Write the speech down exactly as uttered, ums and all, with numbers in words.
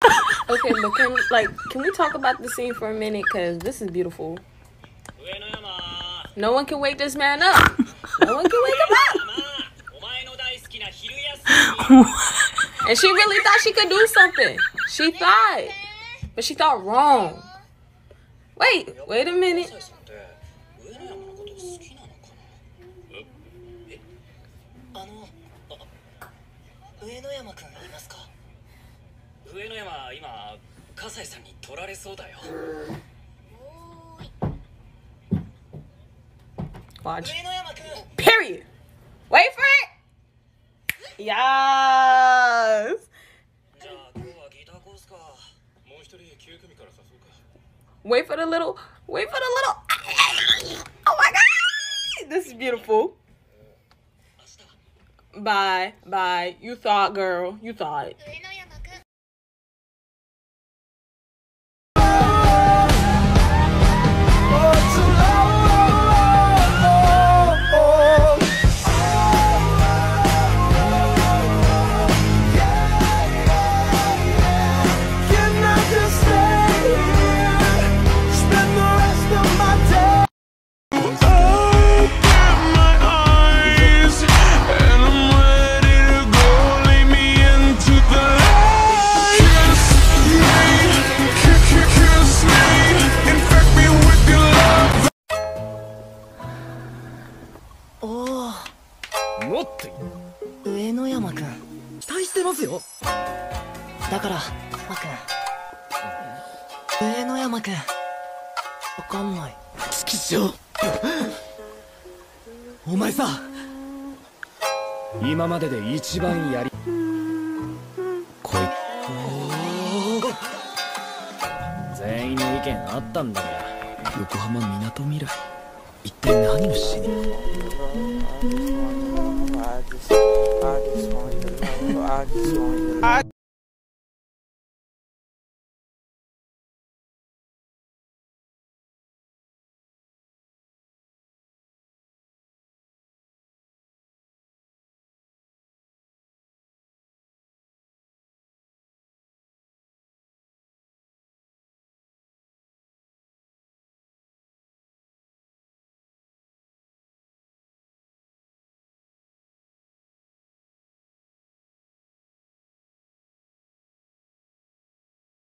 Okay, but can like can we talk about the scene for a minute? Cause this is beautiful. No one can wake this man up. No one can wake him up. And she really thought she could do something. She thought, but she thought wrong. Wait, wait a minute. Watch. Period. Wait for it. Yes. Wait for the little. Wait for the little. Oh my God. This is beautiful. Bye. Bye. You thought, girl. You thought. uenoyamasくん期待してますよ。だからマくんuenoyamasくんわかんない。月城お前さ、今までで一番やりこい全員の意見あったんだが、横浜みなとみらい一体何をしにI just want your love, I just want your love.